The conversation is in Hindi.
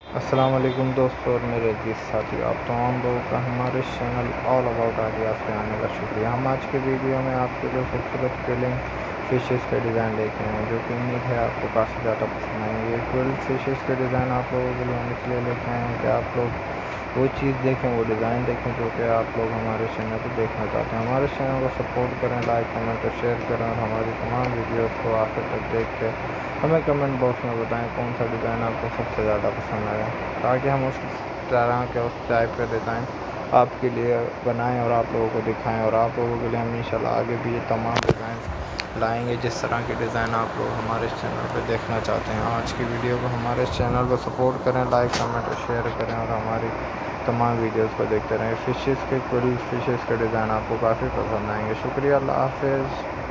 अस्सलाम वालेकुम दोस्तों और मेरे अजीज़ साथी, आप तमाम लोगों का हमारे चैनल ऑल अबाउट आइडियाज़ पे आने का शुक्रिया। हम आज के वीडियो में आपके लिए खूबसूरत क्विलिंग फिशेस के डिज़ाइन लेके आए हैं, जो कि उम्मीद है आपको काफ़ी ज़्यादा पसंद आएंगे। ये क्विल फिशेस के डिज़ाइन आप लोगों के लिए हम इसलिए लेके आए हैं कि आप लोग वो चीज़ देखें, वो डिज़ाइन देखें जो कि आप लोग हमारे चैनल पर देखना चाहते हैं। हमारे चैनल को सपोर्ट करें, लाइक कमेंट और शेयर करें, और हमारी तमाम वीडियोज़ को आखिर तक देख के हमें कमेंट बॉक्स में बताएं कौन सा डिज़ाइन आपको सबसे ज़्यादा पसंद आया, ताकि हम उस तरह के उस टाइप का डिज़ाइन आपके लिए बनाएं और आप लोगों को दिखाएं। और आप लोगों के लिए हम इंशाल्लाह आगे भी ये तमाम डिज़ाइन लाएंगे जिस तरह के डिज़ाइन आप लोग हमारे चैनल पे देखना चाहते हैं। आज की वीडियो को हमारे चैनल को सपोर्ट करें, लाइक कमेंट और शेयर करें, और हमारी तमाम वीडियोज़ को देखते रहें। फ़िशेस के क्विल फिशेस के डिज़ाइन आपको काफ़ी पसंद आएंगे। शुक्रिया, अल्लाह हाफ़िज़।